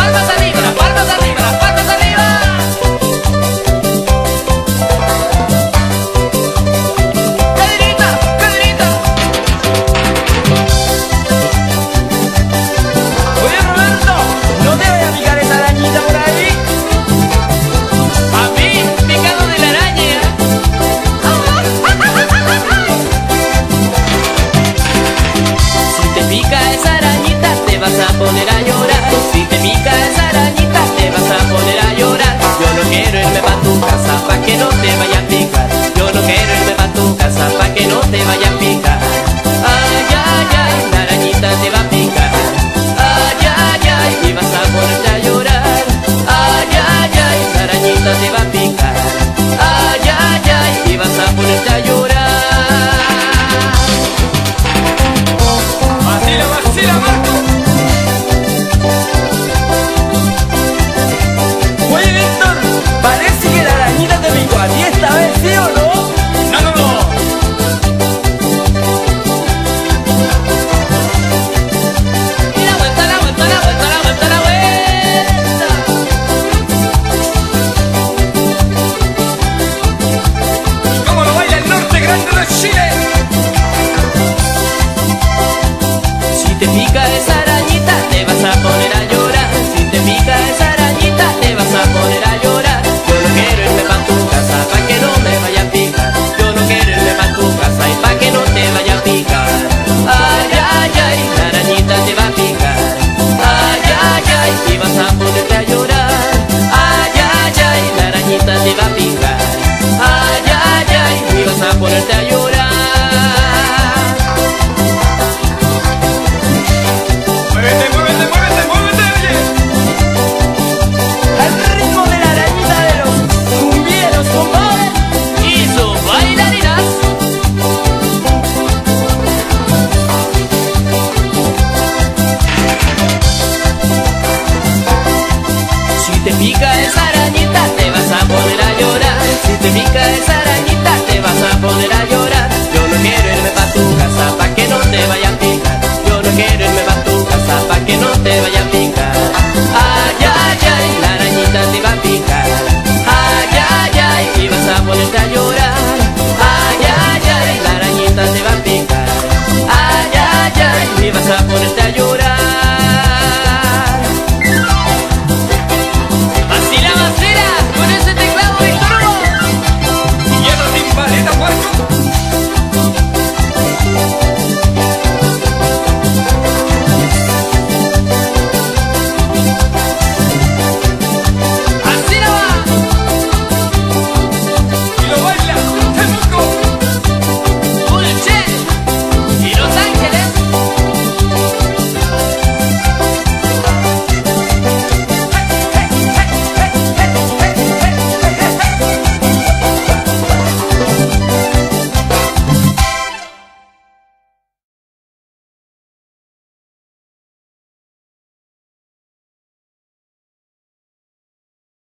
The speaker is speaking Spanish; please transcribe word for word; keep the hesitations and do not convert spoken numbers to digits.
palmas arriba, las palmas arriba, las palmas arriba. Caderita, caderita. Oye Roberto, no te vaya a picar esa arañita por ahí. A mí, picado de la araña. Si te pica esa arañita te vas a poner a llorar. Si te pica esa arañita te vas a poner a llorar. Yo no quiero irme pa' tu casa pa' que no te vaya a picar. Yo no quiero irme pa' tu casa pa' que no te vaya a picar. Ay, ay, ay, la arañita te va a picar. Ay, ay, ay, y vas a ponerte a llorar. Ay, ay, ay, la arañita te va a picar. Ay, ay, ay, y vas a ponerte a llorar. Vacila, vacila, Marco. Oye, Víctor, parece que la arañita te picó a ti esta vez, ¿sí o no? No, no, no. Y la vuelta, la vuelta, la vuelta, la vuelta, la vuelta. ¿Y cómo lo baila el norte grande de Chile? Si te pica esa arañita te vas a poner a llorar. Si te pica esa arañita te vas a poner a llorar. Yo no quiero irme pa' tu casa pa' que no me vaya a picar. Yo no quiero irme pa' tu casa y pa' que no te vaya a picar. Ay, ay, ay, la arañita te va a picar. Ay, ay, ay, y vas a ponerte a llorar. Ay, ay, ay, la arañita te va a picar. Ay, ay, ay, y vas a ponerte a llorar. Muévete, muévete, muévete, muévete, oye. Al ritmo de la arañita de los cumbieros, compadre. Y sus bailarinas. Si te pica esa arañita te vas a poner a llorar. Si te pica esa arañita te vas a poner a llorar. Yo no quiero irme pa' tu casa pa' que no te vaya a picar. Yo no quiero irme pa' tu casa pa' que no te vaya a picar. Ay, ay, ay, la arañita te va a picar. Ay, ay, ay, y vas a ponerte a llorar. Ay, ay, ay, la arañita te va a picar. Ay, ay, ay, y vas a ponerte